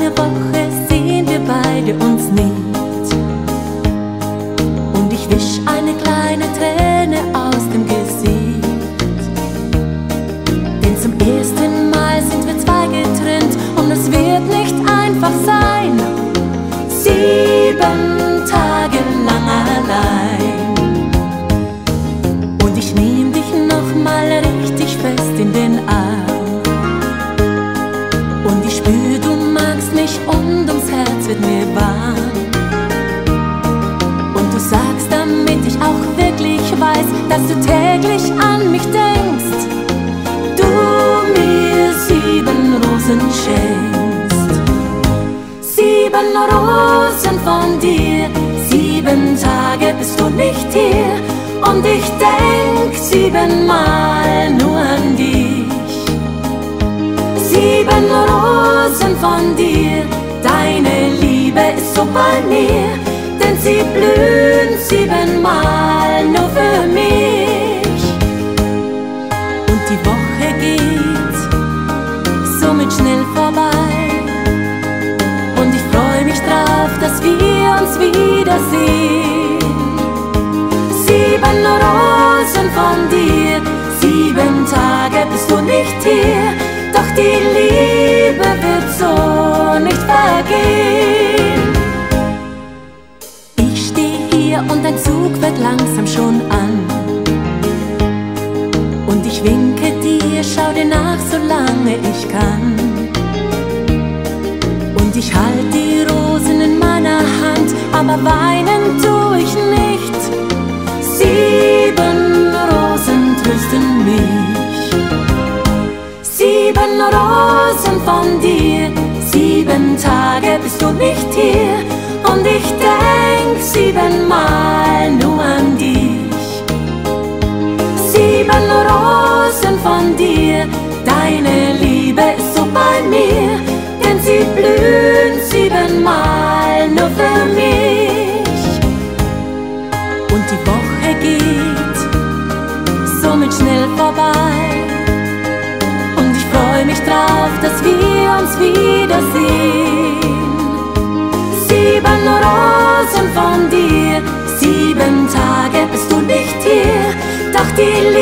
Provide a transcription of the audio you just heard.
eine Woche sehen wir beide uns nicht. Und ich wisch eine kleine Träne aus dem Gesicht. Denn zum ersten Mal sind wir zwei getrennt und es wird nicht einfach sein. 7 Tage lang allein. Und ich nehm dich noch mal richtig fest in den Arm. Und ich spür, du magst mich und ums Herz wird mir warm. Und du sagst, damit ich auch wirklich weiß, dass du täglich an mich denkst, du mir 7 Rosen schenkst. 7 Rosen von dir, 7 Tage bist du nicht hier. Und ich denk 7-mal nur an dich. 7 Rosen von dir, deine Liebe ist so bei mir, denn sie blühen 7-mal nur für mich. Und die Woche geht somit schnell vorbei und ich freu mich drauf, dass wir uns wiedersehen. 7 Rosen von dir, 7 Tage bist du nicht hier, doch die Liebe wird so nicht vergehen. Ich steh hier und ein Zug fährt langsam schon an. Und ich winke dir, schau dir nach, solange ich kann. Und ich halt die Rosen in meiner Hand, aber weinen tu ich nicht. 7 Rosen trösten mich. 7 Rosen von dir, 7 Tage bist du nicht hier. Und ich denk 7-mal nur an dich. 7 Rosen von dir, deine Liebe ist so bei mir, denn sie blühen 7-mal nur für mich. Und die Woche geht somit schnell vorbei und ich freu mich drauf, dass wir uns wiedersehen. 7 Rosen von dir, 7 Tage bist du nicht hier, doch die